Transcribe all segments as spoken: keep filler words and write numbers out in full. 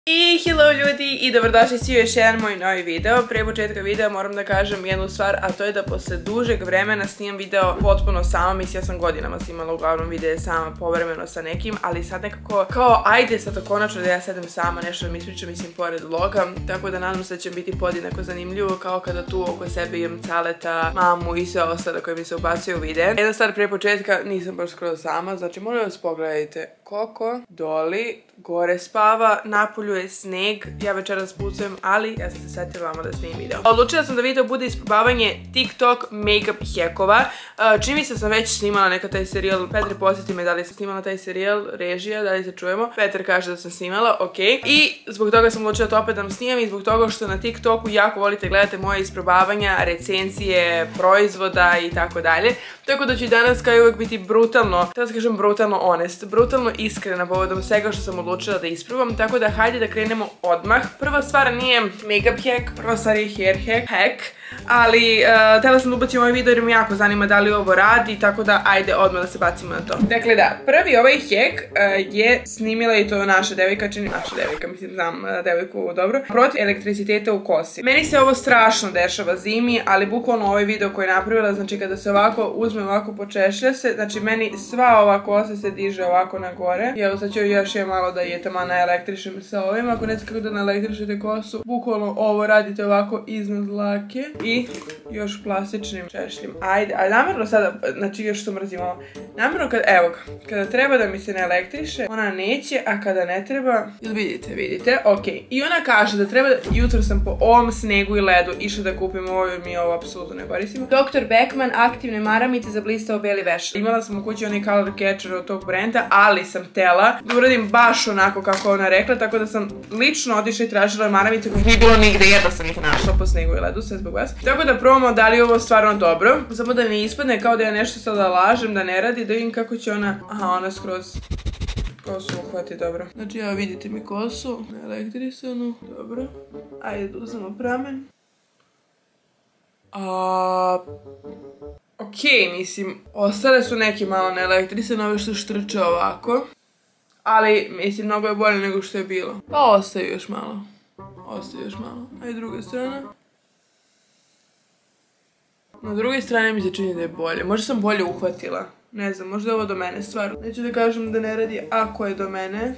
I hello ljudi i dobrodošli svi u još jedan moj novi video. Prije početka videa moram da kažem jednu stvar, a to je da posle dužeg vremena snimam video potpuno sama. Mislim, ja sam godinama snimala uglavnom videe sama, povremeno sa nekim, ali sad nekako kao ajde sad to konačno da ja sedem sama, nešto da mi ispričam, mislim, pored vloga, tako da nadam se da će biti podjednako zanimljivo kao kada tu oko sebe imam Caleta, mamu i sve ostale koje mi se ubacuju u videe. Jedna stvar prije početka, nisam baš skroz sama, znači molim vas pogledajte, Koko, Doli, gore spava, napolju je sneg, ja večeras pucujem, ali ja sam se setila vama da snimim video. Odlučila sam da video bude isprobavanje TikTok make-up hackova. Čini mi se sam već snimala neka taj serijal, Petre posjeti me da li sam snimala taj serijal, režija, da li se čujemo. Petar kaže da sam snimala, ok. I zbog toga sam odlučila to opet da vam snimam i zbog toga što na TikToku jako volite gledate moje isprobavanja, recenzije, proizvoda i tako dalje. Tako da ću danas kao i uvijek biti brutalno, da se kažem brutalno honest, brutalno iskrena povodom svega što sam odlučila da isprobam, tako da hajde da krenemo odmah. Prva stvar nije makeup hack, prva stvar je hair hack, hack ali uh, htjela sam da ubacim ovaj video jer me jako zanima da li ovo radi, tako da ajde odmah da se bacimo na to. Dakle da, prvi ovaj hack uh, je snimila i to naša devojka, čini naša devojka, mislim znam uh, devojku dobro, protiv elektriciteta u kosi. Meni se ovo strašno dešava zimi, ali bukvalno ovaj video koji je napravila, znači kada se ovako uzme, ovako počešlja se, znači meni sva ova kosa se diže ovako na gore. I evo sad ću još je malo da je tamo na elektrišem sa ovim, ako ne znate kako da na elektrišete kosu, bukvalno ovo radite ovako iznad dlake. I još plastičnim češljim. Ajde, a namjerno sada, znači još što mrzim ovo. Namjerno kad, evo ga, kada treba da mi se ne elektriše, ona neće, a kada ne treba, vidite, vidite, ok. I ona kaže da treba da, jutro sam po ovom snegu i ledu išla da kupim ovo jer mi ovo apsolutno ne koristimo. doktor Beckman, aktivne maramice za blistao beli veš. Imala sam u kući onaj color catcher od tog brenda, ali sam tela da uradim baš onako kako ona rekla, tako da sam lično otišla i tražila maramice koje nije bilo nigde, jedva sam ih našla po snegu i ledu, sve zbog vas. Tako da probamo da li je ovo stvarno dobro. Samo da mi ispadne kao da ja nešto sada lažem da ne radi, da vidim kako će ona, aha, ona skroz kosu uhvati, dobro. Znači evo vidite mi kosu, elektrisanu, dobro. Ajde da uzmemo pramen. A... Ok, mislim, ostale su neke malo neelektrisane, ove što štrče ovako. Ali, mislim, mnogo je bolje nego što je bilo. Pa ostaje još malo. Ostaje još malo. Ajde druga strana. Na drugoj strani mi se čini da je bolje. Možda sam bolje uhvatila. Ne znam, možda je ovo do mene stvarno. Neću da kažem da ne radi ako je do mene.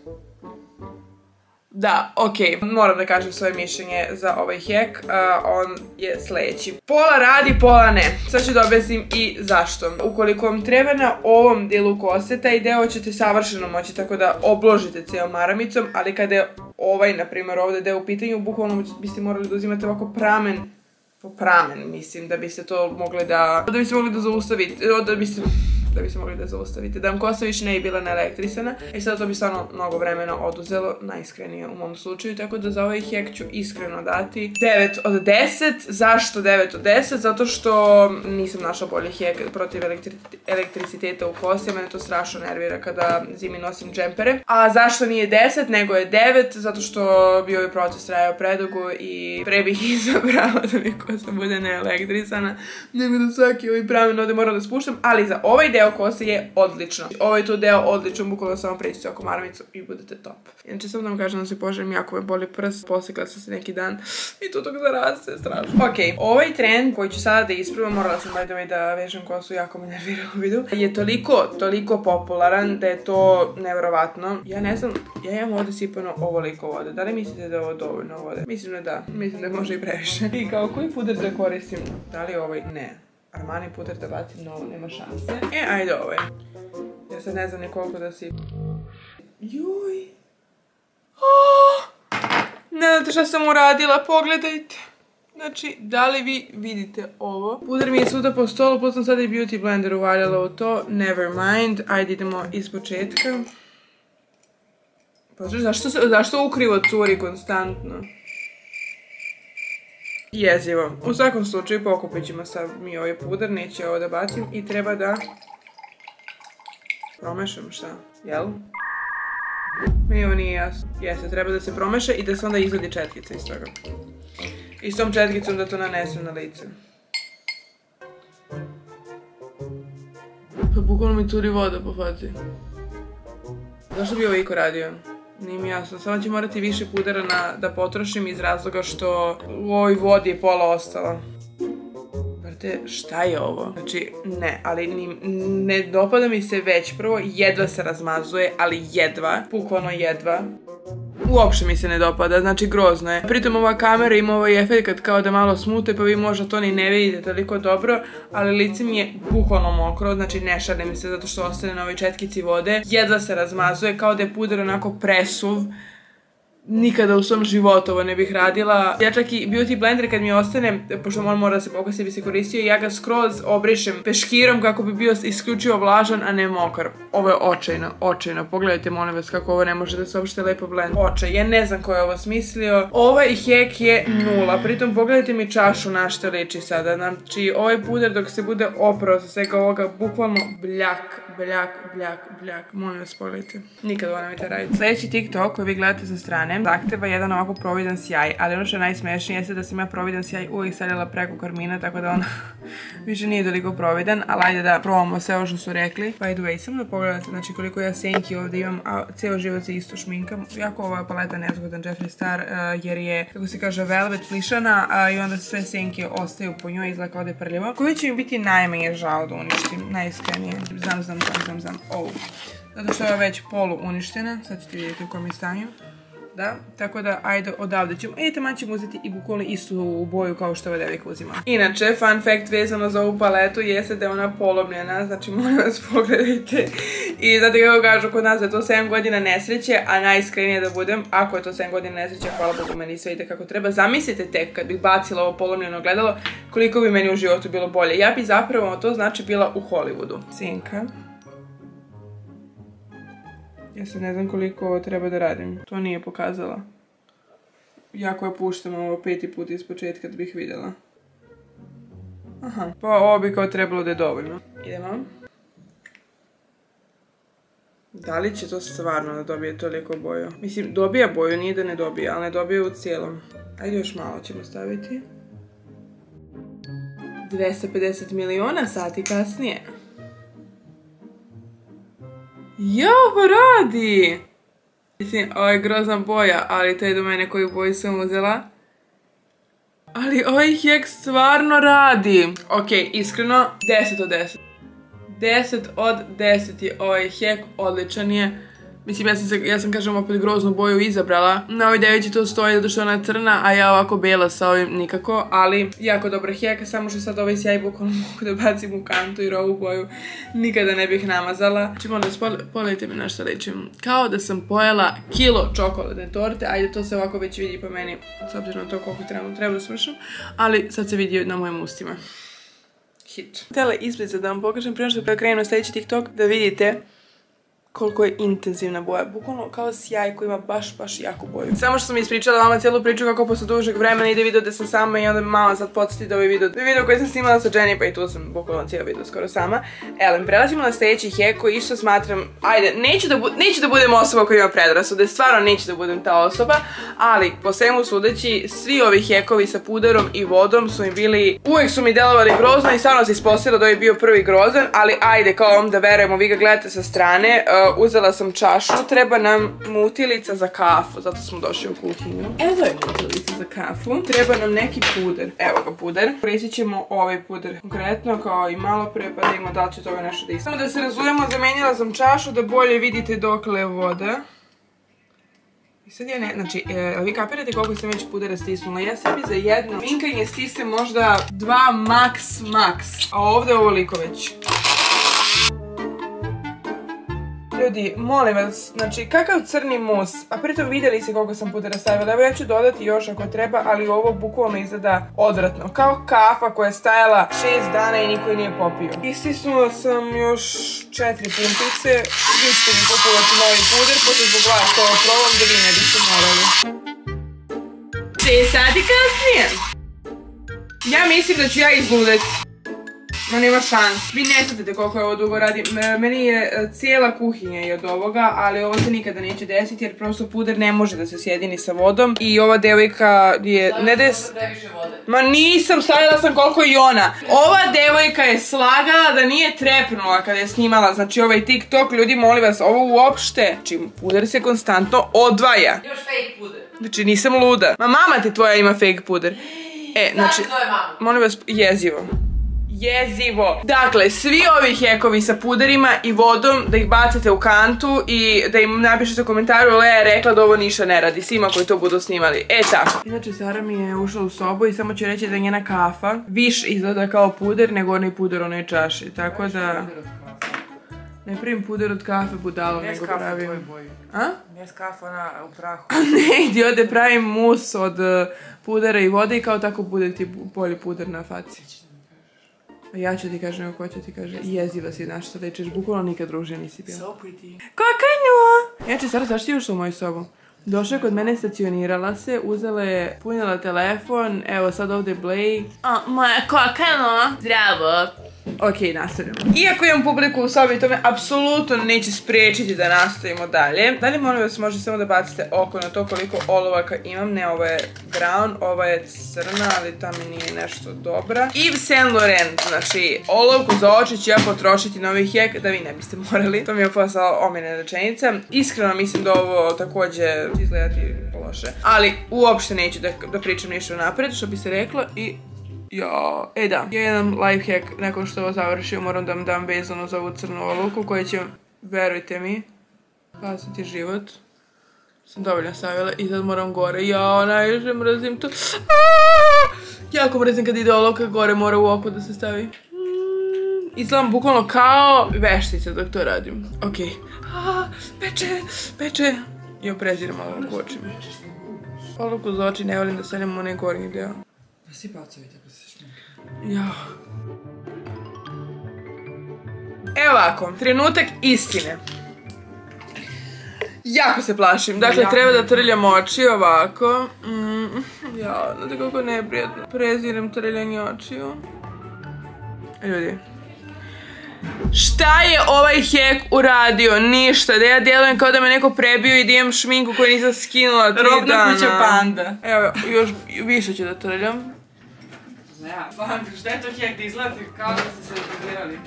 Da, okej, moram da kažem svoje mišljenje za ovaj hack, uh, on je sljedeći. Pola radi, pola ne. Sad ću da objasnim i zašto. Ukoliko vam treba na ovom delu kose, taj deo ćete savršeno moći tako da obložite cijelom maramicom, ali kada je ovaj, na primjer, ovdje deo u pitanju, bukvalno biste morali da uzimate ovako pramen, po pramen, mislim, da biste to mogli da, da biste mogli da zaustavite, da biste... da bi se mogli da zaustavite, da vam kosa više ne je bila neelektrisana i sada to bi stvarno mnogo vremena oduzelo, najiskrenije u mom slučaju, tako da za ovaj hack ću iskreno dati devet od deset. Zašto devet od deset? Zato što nisam našla bolji hack protiv elektri elektriciteta u kosi, mene to strašno nervira kada zimi nosim džempere. A zašto nije deset nego je devet? Zato što bi ovaj proces trajao predugo i pre bih izabrala da mi kosa bude neelektrisana nego da svaki ovaj pramen ovdje moram da spuštam, ali za ovaj deo kose je odlično. Ovo je tu deo odlično, bukvalno samo prećite oko maramicu i budete top. Inače samo da vam kažem da se poželim, jako me boli prst, posekla sam se neki dan i tu tog zaraste, strašno. Ok, ovaj trend koji ću sada da isprobam, morala sam by the way da vežem kosu, jako me nervira u vidu, je toliko, toliko popularan da je to nevjerovatno. Ja ne znam, ja imam ovdje sipano ovoliko vode, da li mislite da je ovo dovoljno vode? Mislim da da, mislim da može i previše. I kao koji puder da koristim, da li ovaj, ne. Armani puder da bacim novo, nema šanse. E, ajde ovaj. Ja sad ne znam ni koliko da si... Juj. Oh! Ne znate šta sam uradila, pogledajte. Znači, da li vi vidite ovo? Puder mi je svuda po stolu, plus sam sada i beauty blender uvaljala u to. Never mind, ajde idemo iz početka. Pa zašto, zašto ukrivo curi konstantno? Jezivo. U svakom slučaju pokupit ćemo sad mi ovaj puder, neće ovo da bacim i treba da promešam, šta? Jel? Mi ovo nije jasno. Jeste, treba da se promeša i da se onda izvadi četkica iz toga. I s tom četkicom da to nanesem na lice. Pa bukvalno mi curi voda po faci. Zašto bi ovo iko radio? Nije mi jasno, samo ću morati više pudera na, da potrošim iz razloga što u ovoj vodi je pola ostalo. Brate, šta je ovo? Znači, ne, ali ni, ne dopada mi se već. Prvo, jedva se razmazuje, ali jedva, bukvalno jedva. Uopšte mi se ne dopada, znači grozno je. Pritom ova kamera ima ovaj efekt kao da malo smute, pa vi možda to ni ne vidite toliko dobro, ali lice mi je bukvalno mokro, znači ne šarne mi se zato što ostane na ovoj četkici vode. Jedva se razmazuje, kao da je puder onako presuv. Nikada u svom životu ovo ne bih radila. Ja čak i beauty blender kad mi ostane, pošto on mora da se pokosi bi se koristio, ja ga skroz obrišem peškirom kako bi bio isključivo vlažan, a ne mokar. Ovo je očajno, očajno. Pogledajte molim vas kako ovo ne može da se uopšte lepo blend. Očaj, ja ne znam ko je ovo smislio. Ovaj hek je nula, pritom pogledajte mi čašu na što liči sada. Znači ovaj puder dok se bude oprao sa svega ovoga, bukvalno bljak, bljak, bljak, bljak. Molim vas pogledajte. Nikad ovo nemojte raditi. Sljedeći TikTok koji vi gledate sa strane zahteva jedan ovako providan sjaj, ali ono što je najsmešnije jeste da sam ja providan sjaj uvijek stavljala preko Karmina, tako da on više nije toliko providan, ali ajde da probamo sve ovo što su rekli. By the way, samo da pogledate, znači koliko ja senki ovdje imam, a cijelo život se isto šminkam. Jako ova paleta nezgodan Jeffree Star, uh, jer je, kako se kaže, velvet plišana, uh, i onda sve senke ostaju po njoj, izgleda kao da je prljivo. Koji će mi biti najmanje žao da uništim, najiskrenije. Znam, znam, znam, znam, znam. Oh. Zato što je već polu uništena, sad ćete vidjeti u kom je stanju. Da, tako da ajde odavde ćemo, e taman ćemo uzeti i bukvalno istu boju kao što ova devojka uzima. Inače, fun fact vezano za ovu paletu jeste da je ona polomljena, znači molim vas pogledajte. I znate kako kažu kod nas da je to sedam godina nesreće, a najiskrenije da budem, ako je to sedam godina nesreće, hvala Bogu meni sve ide kako treba. Zamislite tek kad bih bacila ovo polomljeno gledalo, koliko bi meni u životu bilo bolje. Ja bi zapravo, to znači, bila u Hollywoodu. Senka. Ja sad ne znam koliko ovo treba da radim. To nije pokazala. Jako je puštam ovo peti put iz početka da bih vidjela. Aha. Pa ovo bi kao trebalo da je dovoljno. Idemo. Da li će to stvarno da dobije toliko boju? Mislim, dobija boju, nije da ne dobija, ali ne dobija u cijelom. Ajde još malo ćemo staviti. dvesta pedeset miliona sati kasnije. Jo, pa radi! Mislim, ovo je grozna boja, ali to je do mene koju boju sam uzela. Ali ovaj hek stvarno radi. Ok, iskreno, deset od deset. deset od deset je ovaj hek, odličan je. Mislim, ja sam, se, ja sam kažem, opet groznu boju izabrala. Na ovoj devojci to stoji zato što ona je crna, a ja ovako bela sa ovim nikako. Ali, jako dobra heka, samo što sad ovaj sjaj bukvalno mogu da bacim u kantu jer ovu boju nikada ne bih namazala. Znači, molim vas, pogledajte mi na što ličim. Kao da sam pojela kilo čokoladne torte. Ajde, to se ovako već vidi po meni, s obzirom na to koliko trebamo treba da smršam. Ali sad se vidi na mojim ustima. Hit. Htjela izbliza da vam pokažem prije što krenem na sljedeći TikTok da vidite koliko je intenzivna boja, bukvalno kao sjaj koji ima baš, baš jako boju. Samo što sam ispričala vama cijelu priču kako posle dužeg vremena ide video gdje sam sama i onda me mama sad podsjeti da ovaj video, da je video koji sam snimala sa Jenny, pa i tu sam bukvalno cijelo video skoro sama. Elem, prelazimo na sljedeći hek koji isto smatram, ajde, neću da, bu, neću da budem osoba koja ima predrasude, stvarno neću da budem ta osoba, ali po svemu sudeći, svi ovi hekovi sa puderom i vodom su mi bili, uvijek su mi delovali grozno i stvarno se ispostavilo da je bio prvi grozan, ali ajde, kao vam da verujemo, vi ga gledate sa strane. Uh, uzela sam čašu, treba nam mutilica za kafu, zato smo došli u kuhinju. Evo je mutilica za kafu, treba nam neki puder, evo ga puder. Koristit ćemo ovaj puder konkretno kao i malo pre, pa da imamo da li će toga nešto da istam. Samo da se razumemo, zamenila sam čašu da bolje vidite dokle je voda. I sad ja ne, znači, e, vi kapirate koliko sam već pudera stisnula, ja sebi za jedno minkanje stisnem možda dva max max, a ovdje je ovoliko već. Ljudi, molim vas, znači kakav crni mus, a pritom vidjeli se koliko sam pudera stavila, evo ja ću dodati još ako treba, ali ovo bukvalno izgleda odvratno, kao kafa koja je stajala šest dana i niko je nije popio. Istisnula sam još četiri pumpice, vi ćete mi kupovati novi puder, pošto zbog vas ovo probam da vi ne biste morali. šest sati kasnije. Ja mislim da ću ja izludeti. No nema šans. Vi ne shvatite koliko je ovo dugo radi. Meni je cijela kuhinja i od ovoga, ali ovo se nikada neće desiti jer prosto puder ne može da se sjedini sa vodom. I ova devojka je... Ne des... Ma nisam, stavila sam koliko i ona. Ova devojka je slagala da nije trepnula kada je snimala, znači ovaj TikTok. Ljudi, molim vas, ovo uopšte, znači puder se konstantno odvaja. Još fake puder. Znači nisam luda. Ma mama ti tvoja ima fake puder. E, znači, molim vas, jezivo. Jezivo. Dakle, svi ovi hekovi sa puderima i vodom, da ih bacite u kantu i da im napišete u komentaru Lea je rekla da ovo ništa ne radi, svima koji to budu snimali. E tako. Inače, Sara mi je ušla u sobu i samo ću reći da je njena kafa više izgleda kao puder nego onaj puder u onoj čaši. Tako da... Ne pravim puder od kafe budalo, nego pravim... Nes kafa u tvoj boji. A? Nes kafa ona u prahu. Ne, idiode, pravim mus od pudera i vode i kao tako bude ti bolji puder na faci. A ja ću ti kažem, nego ko će ti kaže, jeziva si, znaš što tečeš, bukvalno nikad družija nisi bila. So pretty. Kokanju! Inače, Sara, zašto ti ušla u moju sobu? Došla je kod mene, stacionirala se, uzela je, punila telefon, evo sad ovdje Blay. O, moja kokano! Zdravo! Ok, nastavljamo. Iako imam publiku u sobi, to me apsolutno neće spriječiti da nastavimo dalje. Dalje molim vas, možete samo da bacite oko na to koliko olovaka imam. Ne, ovo je brown, ova je crna, ali ta mi nije nešto dobra. Yves Saint Laurent, znači olovku za oči ću ja potrošiti na ovaj hek da vi ne biste morali. To mi je postala omiljena rečenica. Iskreno mislim da ovo također izgledati loše. Ali uopšte neću da, da pričam ništa napred, što bi se reklo i... Ja, e da, ja jedan life hack, nakon što ovo završio, moram da vam dam vezano za ovu crnu olovku koja će, verujte mi, spasiti život. Sam dovoljno stavila i sad moram gore, ja najviše mrzim to. Jako mrzim kad ide olovka gore, mora u oko da se stavi. Izgledam bukvalno kao veštica dok to radim. Okej. Peče, peče. I opreziram olovku u očima. Olovku za oči ne volim da stavljam u onaj gornji deo. Pa si pacovite ako se šminka. Ja. Evo ovako, trenutak istine. Jako se plašim, dakle treba da trljam oči ovako. Ja, znate kako neprijatno. Prezirem trljanje očiju. Ljudi. Šta je ovaj hek uradio? Ništa, da ja djelujem kao da me neko prebio i da imam šminku koju nisam skinula tri dana. Robna kuća panda. Evo, još više ću da trljam. Ne, stvarno, šta je to hek da izgledate kao da ste se razgledali?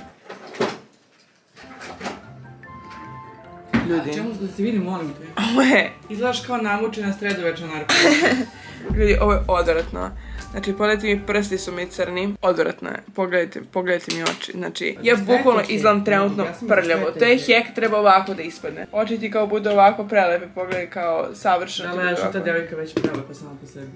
Ljudi. A čemu da ti vidim, molim te? Ovo je... Izgledaš kao namučena sredovečna narka. Ljudi, ovo je odvratno. Znači, pogledajte mi, prsti su mi crni. Odvratno je. Pogledajte, pogledajte mi oči. Znači, ja bukvalno izgledam trenutno prljavo. To je hek, treba ovako da ispadne. Oči ti kao bude ovako prelepe, pogledaj kao savršeno. Da, što ta devojka već prelepa sama po sebi.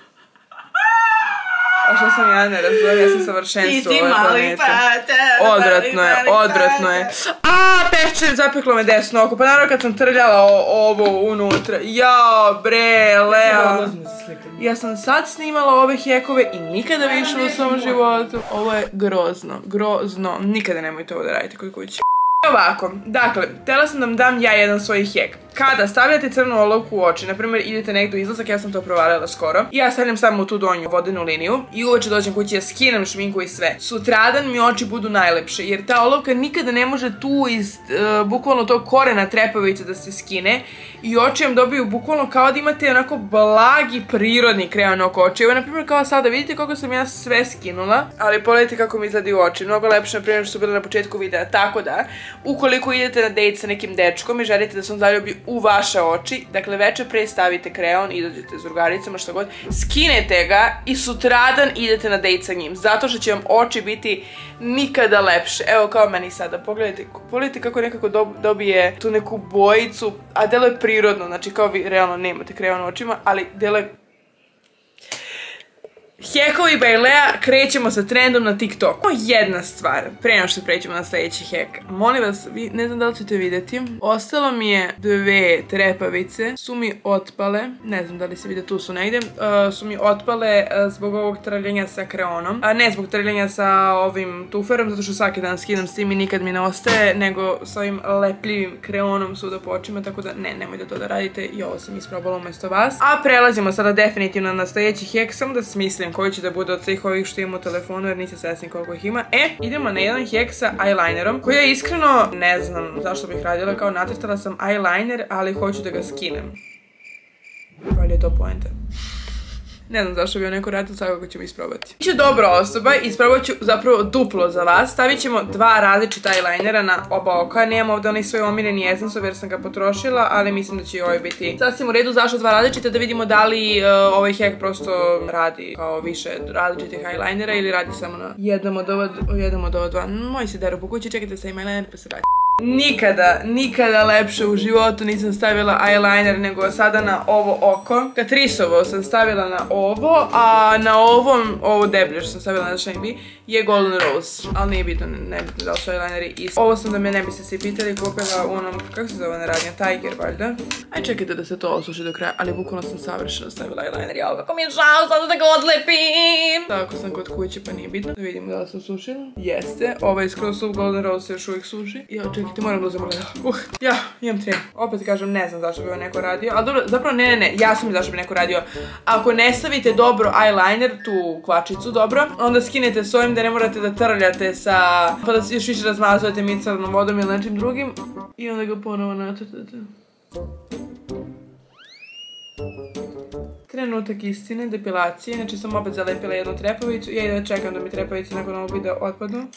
A što sam ja ne razumijem, ja sam savršenstvo ove planete. Odvratno je, odvratno je. Aaaa, peče, zapeklo me desno oko. Pa naravno kad sam trljala ovo unutra. Jao, bre, Leo. Ja sam sad snimala ove hekove i nikada više u svom životu. Ovo je grozno, grozno. Nikada nemojte ovo da radite kod kuće. Ovako, dakle, htjela sam da vam dam ja jedan svoj hek. Kada stavljate crnu olovku u oči, na primjer idete negdje u izlazak, ja sam to provalila skoro, i ja stavljam samo u tu donju vodenu liniju i uveče dođem kući, ja skinem šminku i sve. Sutradan mi oči budu najlepše, jer ta olovka nikada ne može tu iz uh, bukvalno tog korena trepavice da se skine i oči vam dobiju bukvalno kao da imate onako blagi prirodni krean oko oči. Evo, na primjer, kao sada, vidite kako sam ja sve skinula, ali pogledajte kako mi izgleda oči. Mnogo lepše, na primjer, što su bile na početku videa, tako da, ukoliko idete na dejt sa nekim dečkom i želite da se on zaljubi u vaše oči, dakle večer pre stavite kreon, idete s drugaricama, što god, skinete ga i sutradan idete na dejt sa njim, zato što će vam oči biti nikada lepše. Evo kao meni sada, pogledajte, pogledajte kako nekako dobije tu neku bojicu, a delo je prirodno, znači kao vi realno nemate kreon u očima, ali delo je... Hekovi by Lea, krećemo sa trendom na TikToku. Jedna stvar, pre nego što prećemo na sljedeći hek. Molim vas, vi, ne znam da li ćete vidjeti, ostalo mi je dve trepavice, su mi otpale, ne znam da li se vide, tu su negdje, uh, su mi otpale uh, zbog ovog trljenja sa kreonom, a ne zbog trljenja sa ovim tuferom, zato što svaki dan skidam s tim i nikad mi ne ostaje, nego s ovim lepljivim kreonom svuda po očima, tako da ne, nemojte to da radite i ovo sam isprobala umjesto vas. A prelazimo sada definitivno na sljedeći hek, samo da smislim znam koji će da bude od svih ovih što imam u telefonu jer nisam svesni koliko ih ima. E, idemo na jedan hack sa eyelinerom koji ja iskreno ne znam zašto bih radila, kao nacrtala sam eyeliner, ali hoću da ga skinem. Valjda je to poenta. Ne znam zašto bi joj neko radio, svakako ćemo isprobati. Biće dobra osoba, isprobat ću zapravo duplo za vas. Stavit ćemo dva različita eyelinera na oba oka. Nemam ovdje onaj svoj omiljeni Essence jer sam ga potrošila, ali mislim da će i ovaj biti sasvim u redu. Zašto dva različita? Da vidimo da li uh, ovaj hack prosto radi kao više različitih eyelinera ili radi samo na jednom od ova, jednom od ova dva. Moji se deru po kući, čekajte sa eyeliner pa se vrati. Nikada, nikada lepše u životu nisam stavila eyeliner nego sada na ovo oko. Catriceovo sam stavila na ovo, a na ovom, ovo deblje što sam stavila na Shine Bee, je Golden Rose. Ali nije bitno, ne bitno da li su eyelineri isti. Ovo sam da me ne biste se pitali, kupila u onom, kako se zove naradnja, Tiger valjda. Aj čekajte da se to osuši do kraja, ali bukvalno sam savršeno stavila eyeliner. Jao, kako mi je žao sada da ga odlepim! Tako sam kod kuće pa nije bitno. Da vidimo da li sam sušila. Jeste, ovaj skroz suv Golden Rose se još uvijek suši. Ja, čekajte, moram da uzem gledala. Uh, ja, imam tren. Opet kažem, ne znam zašto bi ovo neko radio, ali dobro, zapravo ne, ne, ne, jasno mi zašto bi neko radio. Ako ne stavite dobro eyeliner, tu kvačicu dobro, onda skinete s ovim da ne morate da trljate sa, pa da još više razmazujete micelarnom vodom ili nečim drugim i onda ga ponovo nacrtate. Trenutak istine, depilacije, znači sam opet zalepila jednu trepavicu, ja i da čekam da mi trepavice nakon ovog videa otpadnu.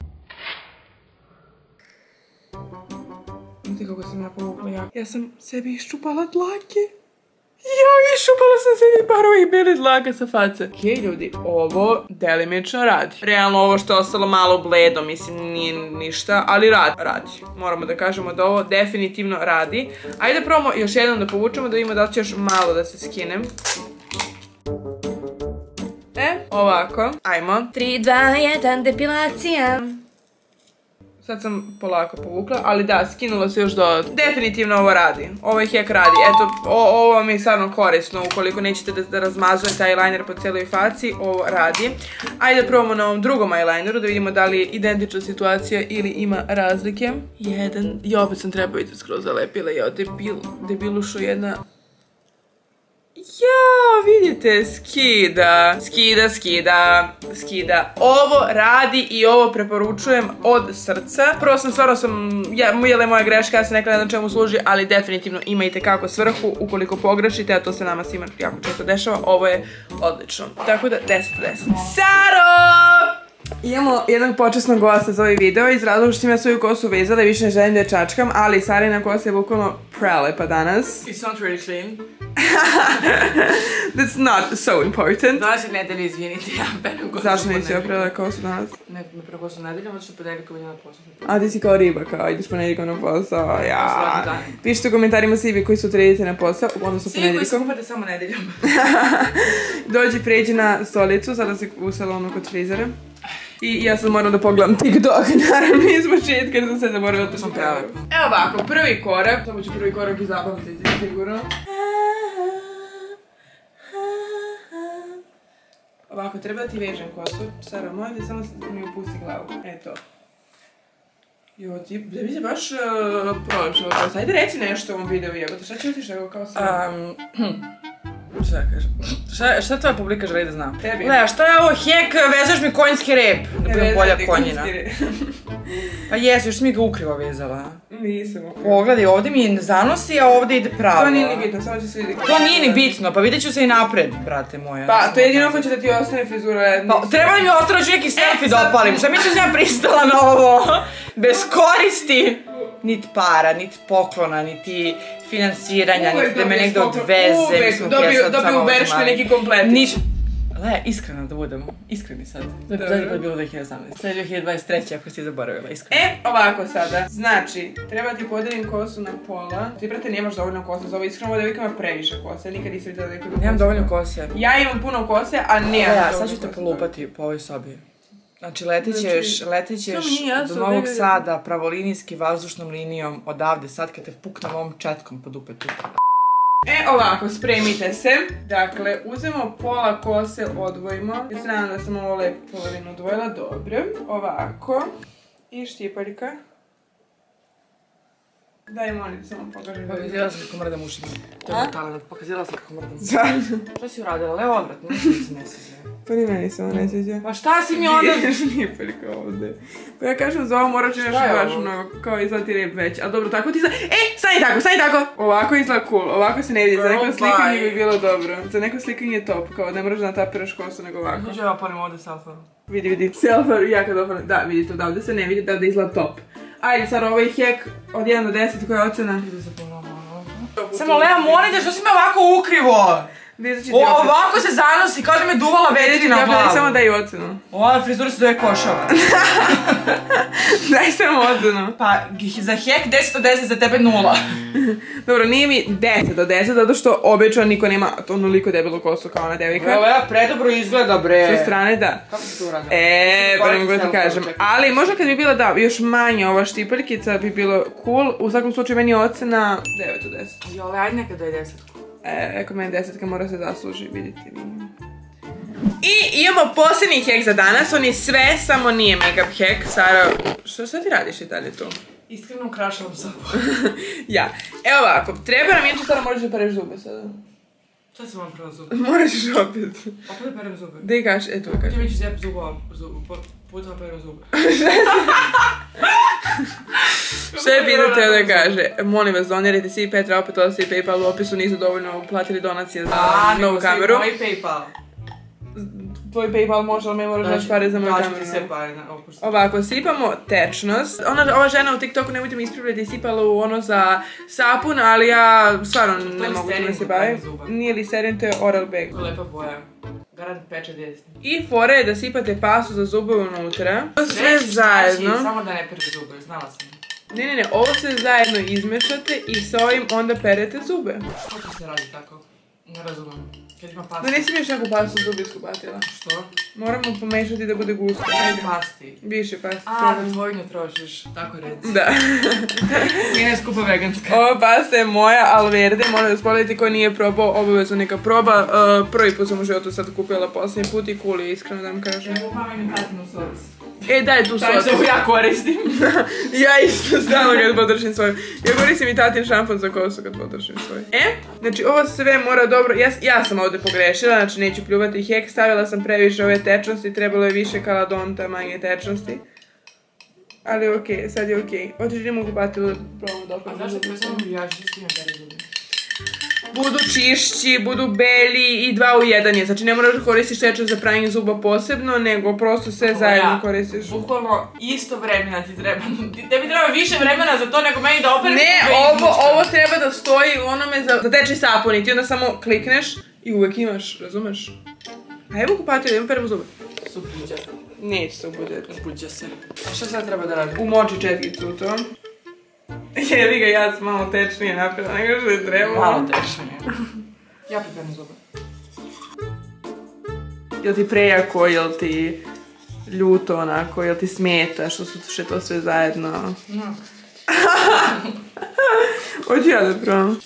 Vidite kako sam ja povukla jako. Ja sam sebi iščupala dlake. Ja, iščupala sam sebi par ovih beli dlaka sa face. Okej, ljudi, ovo delimično radi. Realno ovo što je ostalo malo bledo, mislim, nije ništa, ali radi. Radi. Moramo da kažemo da ovo definitivno radi. Ajde probamo još jednom da povučemo, da vidimo da li će još malo da se skinem. E, ovako. Ajmo. tri, dva, jedan, depilacija. Sad sam polako povukla, ali da, skinula se još do... Definitivno ovo radi. Ovaj hack radi. Eto, ovo vam je stvarno korisno ukoliko nećete da razmazujete eyeliner po cijeloj faci. Ovo radi. Ajde da probamo na ovom drugom eyelineru da vidimo da li je identična situacija ili ima razlike. Jedan... I opet sam trebavice skroz zalepila. Ja, debil, debilušu jedna... Ja, vidite, skida, skida, skida, skida. Ovo radi i ovo preporučujem od srca. Prvo sam stvarno sam, ja, jela je moja greška, ja se nekada ne znam čemu služi, ali definitivno ima i tekako svrhu ukoliko pogrešite, a to se nama svima jako često dešava, ovo je odlično. Tako da, deset od deset. Saro! Imamo jednog počasnog gosta za ovaj video iz razloga što sam ja svoju kosu vezala i više ne želim da je čačkam, ali Sarina kosa je bukvalno prelepa danas. It's not really clean. That's not so important. dvadeset nedelje, izvinite, ja peram kosu. Zašto nisi oprala kosu danas? Ne, me prvo kosu nedeljama, zato što ponedeljkom idem na posao. A ti si kao riba, kao ideš ponedjeljkom na posao, ja. Pišite u komentarima svi vi koji sutra idete na posao, odnosno ponedjeljkom. Svi koji skupate samo nedeljom. Dođi, pređi na stolicu, sada si u salonu kod frizera. I ja sad moram da pogledam TikTok, naravno iz početka jer sam se zaboravila to sam pravo. Evo ovako, prvi korak, samo ću prvi korak i zapamtiti sigurno. Ovako, treba da ti vežem kosu, Sara moja, da samo mi upusti glavu, eto. Jo, ti, da bi se baš prolepšala kosa, ajde reci nešto u ovom videu jebote, šta će utiš nego kao Sara? Šta kažem? Šta, šta tvoja publika želi da zna? Tebi. Gleda, šta je ovo hek, vezaš mi konjski rep, da budem bolja konjina. Pa jesi, još si mi ga ukrivo vezala. Nisam ukrivo. Pogledaj, ovdje mi ne zanosi, a ovdje ide pravo. To nije ni bitno, samo će se vidjeti. To nije ni bitno, pa vidjet ću se i napred, brate moja. Pa, to je jedino ako će da ti ostane frizura. Pa, treba mi ostalo ću neki selfie da opalim, šta misliš ja pristala na ovo? Bez koristi. Niti para, niti poklona, niti finansiranja, niti da me negdje odveze. Uvijek, dobiju berške neki kompletić. Le, iskreno da budemo, iskreni sad. Da je bilo dve hiljade osamnaeste. Sad je dve hiljade dvadeset treće ako si zaboravila, iskreno. E, ovako sada. Znači, treba ti podelim kosu na pola. Ti, brate, nemaš dovoljno kose za ovo. Iskreno, ovo devojka ima previše kose. Nikad nisam vidjela da neko ima Nemam dovoljno kose. Ja imam puno kose, a nemam dovoljno kose. Sad ću te polupati po ovoj sobi. Znači, letit ćeš, letit ćeš do Novog Sada pravolinijski vazdušnom linijom odavde sad kad te puknem ovom četkom po dupetu. E, ovako, spremite se. Dakle, uzmemo pola kose, odvojimo. Ja se nadam da sam ovo lepo polovinu odvojila. Dobro. Ovako. I štipaljka. Daj, molim, samo pokažem. Pokazila sam kako mrdam ušima. To je brutalno, pokazila sam kako mrdam. Stvarno? Što si uradila? Levo odvratno, ništa se ne sviđa. Pa ni meni samo ne sviđa. Pa šta si mi onda? Nije prilika ovdje. Pa ja kažem za ovo morat ću nešto baš mnogo, kao izgleda ti rep već. Ali dobro, tako ti izgleda. E, stani tako, stani tako! Ovako izgleda cool, ovako se ne vidi. Za neko slikanje bi bilo dobro. Za neko slikanje je top, kao ne moraš da natapiraš kosu nego ovako. Neću ja oporim ovdje selfaru. Vidi, vidi, selfar, ja kad oporim, da, vidite, odavde se ne vidi, da izgleda top. Ajde, sad ovaj hek od jedan do deset, koja je ocena? Samo Lea, molim te, što si me ovako ukrivo? Ovako se zanosi, kao da me duvala vetri na glavu. Daj samo daj ocenu. Ova frizura se zove košava. Daj samo ocenu. Pa, za hek deset od deset, za tebe nula. Dobro, nije mi deset od deset, zato što obično niko nema onoliko debelu kosu kao ona devojka. Evo, ja predobro izgleda, bre. Sa strane, da. Kako si to uradila? Eee, pa ne mogu da ti kažem. Ali možda kad bi bila, da, još manje ova štipaljkica bi bilo cool. U svakom slučaju meni je ocena devet od deset. Jole, ajde neka da je deset. E, kod mene desetka mora se zasluži, vidite vi. I imamo posljednji hek za danas, on je sve, samo nije make-up hek. Sara, što sad ti radiš i dalje tu? Iskreno ukrašavam sobu. Ja, evo ovako, treba nam inače Sara moraš da pereš zube sada. Šta se vam prava zube? Moraš opet. Opet da perem zube? Gdje kaš, eto kaš. Ti mi ću zjep zubova, puta perem zube. Što je pitao da kaže? Molim vas, donirajte svi Petra, opet odlasti PayPal, u opisu nisu dovoljno uplatili donacije za novu kameru. A, nego si moj PayPal. Tvoj PayPal može, ali me moraš daći pare za moju kameru. Daću ti sve pare na opustu. Ovako, sipamo tečnost. Ova žena u TikToku, nemojte mi ispravljati, sipala u ono za sapun, ali ja stvarno ne mogu da se bavim. Nije Listerin, to je Oral-B. To je lepa boja. Garant peče desni. I fora je da sipate pastu za zubove unutra. Sve zajedno. Samo da ne perete zube, znala sam. Ne, ne, ne, ovo sve zajedno izmešate i sa ovim onda perete zube. Što to se radi tako? Ne razumem. Kad ima pasta. Da nisi mi još neku pastu zubi iskupatila. Što? Moramo pomešati da bude gusto. Ajde pasti. Više pasti. A, da dvojno trošiš. Tako reci. Da. Nije ne skupa veganska. Ova pasta je moja Alverde, moram da spogledati ko nije probao, obavezno neka proba. Prvi put sam u životu sad kupila posljednji put i cool je, iskreno da vam kažem. Evo mama mi tatinu soc. E, daj tu soc. Taj se ja koristim. Ja isto stalno kad potrošim svoju. Ja koristim i tatin šampon za kosu kad potrošim svoju. E, znači ovo sve mora dobro, ja, ja sam ovdje pogrešila, znači neću pljuvati hek, stavila sam previše ove tečnosti, trebalo je više kaladonta, manje tečnosti. Ali okej, sad je okej. Hoćeš da imamo kupatilu da probamo da opet. A zašto to je samo grijač, što ti imam pere zubi? Budu čišći, budu beli i dva u jedan je. Znači ne moraš da koristiš tečnost za pranje zuba posebno, nego prosto sve zajedno koristiš. Bukvalno isto vremena ti treba. Tebi treba više vremena za to nego meni da operem. Ne, ovo, ovo treba da stoji u onome za, za teči sapun i ti onda samo klikneš i uvek imaš, razumeš? A evo kupatio, idemo peremo zube. Subuđa. Neće se ubuđati. Subuđa se. A šta sad treba da radim? Umoči četkicu u to. Jevi ga, ja sam malo tečnije napravila nego što je trebalo. Malo tečnije. Ja pripremim zube. Jel ti prejako, jel ti ljuto onako, jel ti smeta što su še to sve zajedno? No. Hoću ja da probam.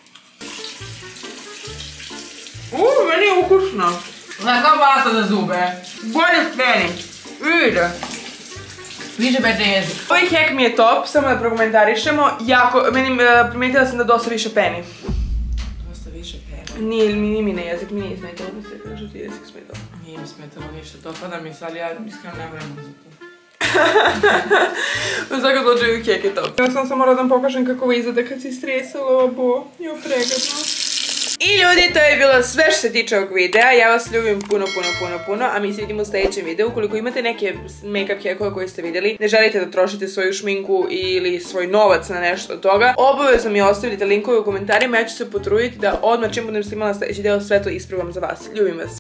Uuu, meni je ukusno. Zna kao pasta za zube. Bolje speni. Ide. Više beže jezik. Ovaj hek mi je top, samo da prokomentarišemo. Jako, meni primijetila sam da dosta više peni. Dosta više peni. Nije, nije mi na jezik, mi nije smetalo da se kaže ti jezik smetalo. Nije mi smetalo ništa, dopada mi sad, ja iskreno nemam vremena za to. U svakom slučaju hek je top. Ja sam samo morala da vam pokažem kako izgleda kad si stresala ovo bo. Jo, pregadno. I ljudi, to je bilo sve što se tiče ovog videa. Ja vas ljubim puno, puno, puno, puno, a mi se vidimo u sljedećem videu. Ukoliko imate neke make-up hekove koje ste vidjeli, ne želite da trošite svoju šminku ili svoj novac na nešto od toga, obavezno mi ostavite linkove u komentarima, ja ću se potruditi da odmah čim budem snimala sljedeći deo sve to isprobam za vas. Ljubim vas.